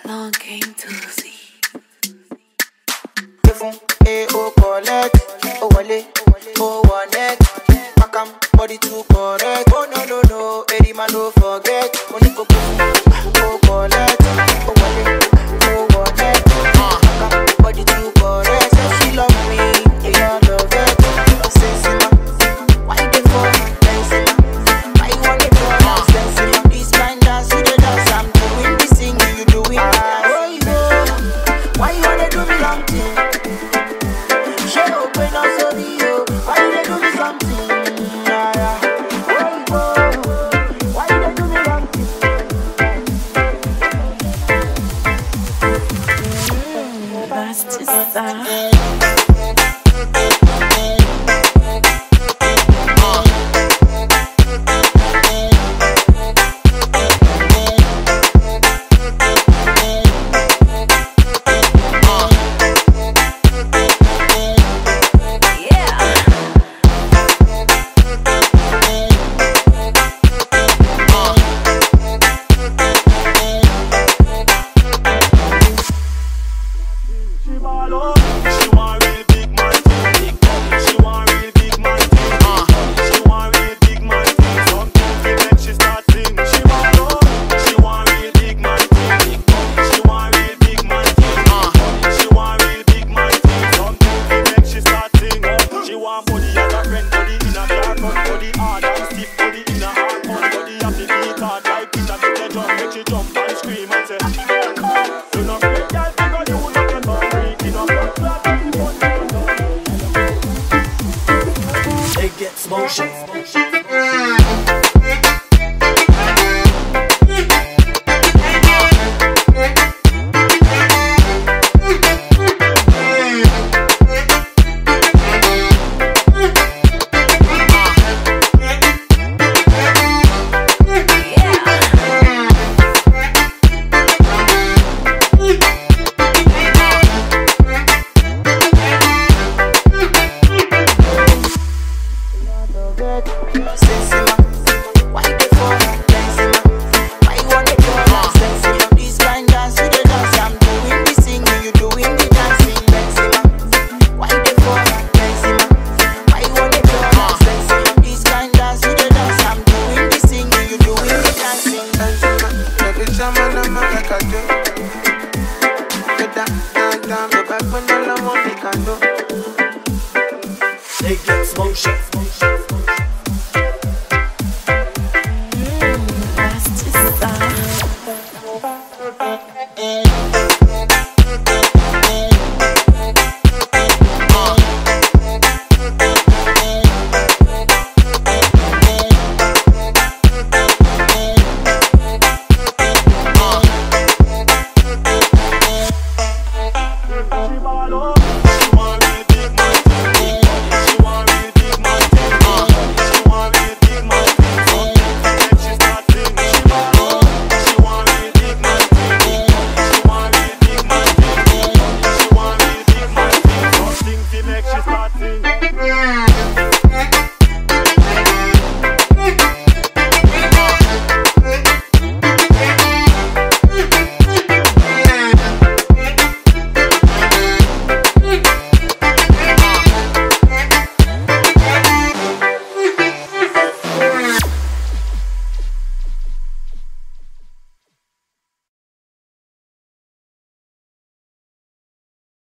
long came to see. Oh collect, oh wale, oh one neck, makam body too correct. Oh no, Eddie man don't forget. Money go oh collect, oh wale, oh one neck, makam body too correct. Say she love me, yeah I love it. Senseii, why you dey for Senseii? Why you want it for Senseii? This kind dance you dey dance, I'm doing this thing, you doing that. Oh you, why you wanna do me long thing? Why you do me something? Why you do me something? That's just Raiguetss motion. Senseii.